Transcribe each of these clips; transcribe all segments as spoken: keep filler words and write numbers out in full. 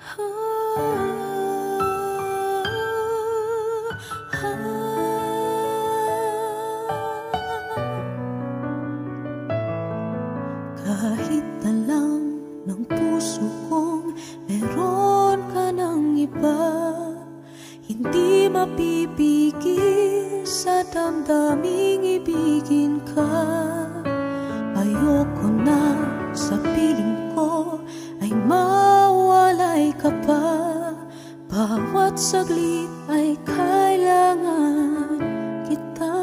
Kahit alam ng puso kong meron ka ng iba, hindi mapipigil sa damdaming ibigin ka. Ayoko na sa piling ko ay mawalay ka pa. Bawat saglit ay kailangan kita.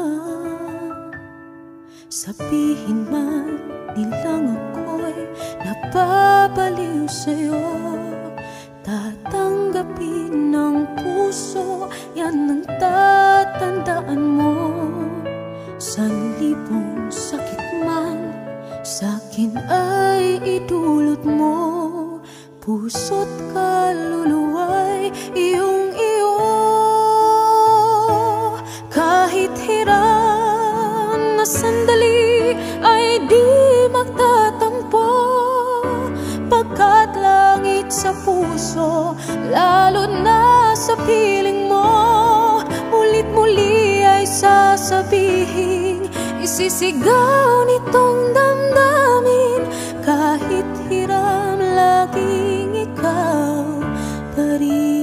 Sabihin man nilang ako'y napabaliw sa'yo, tatanggapin ng puso, yan ang tatandaan mo. Sanlibong sakit man sa'kin ay idulot mo, puso't kaluluwa'y iyong-iyo. Kahit hiram na sandali ay di magtatampo, pagkat langit sa puso, lalo na sa piling mo. Mulit-muli ay sasabihin, isisigaw nitong damdamin. Kahit hiram, laging ikaw pa rin.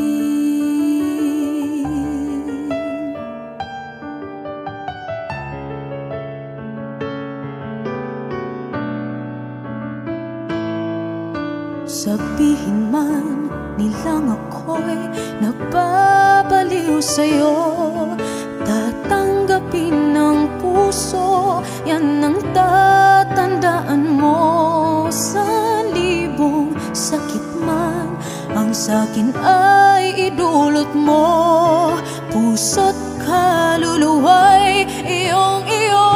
Sabihin man nilang ako'y napabaliw sa'yo, tatanggapin ng puso, yan ang tatandaan mo. Sanlibong sakit man ang sa'kin ay idulot mo, puso't kaluluwa'y iyong-iyo.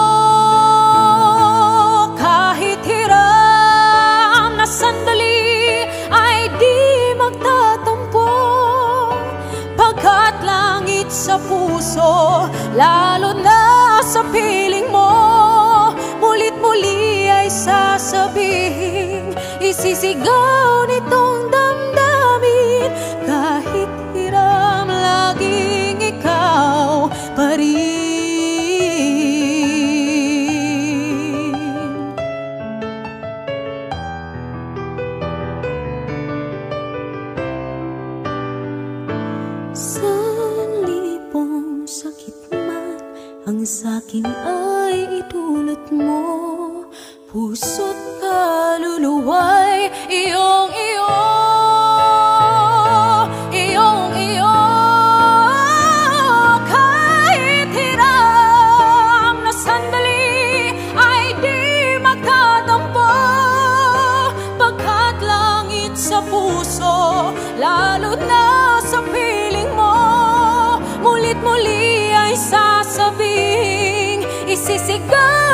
Kahit hiram na sandali ay di magtatampo, pagkat langit sa puso, lalo na sa piling mo. Mulit-muli ay sasabihin, isisigaw nitong damdamin. Kahit hiram, laging ikaw pa rin. Sanlibong sakit man ang sa'kin ay idulot mo, puso't kaluluwa'y iyong-iyo. Iyong-iyo. Kahit hiram na sandali ay di magtatampo, pagkat langit sa puso, lalo na sa piling mo. Mulit-muli ay sasabihin, isisigaw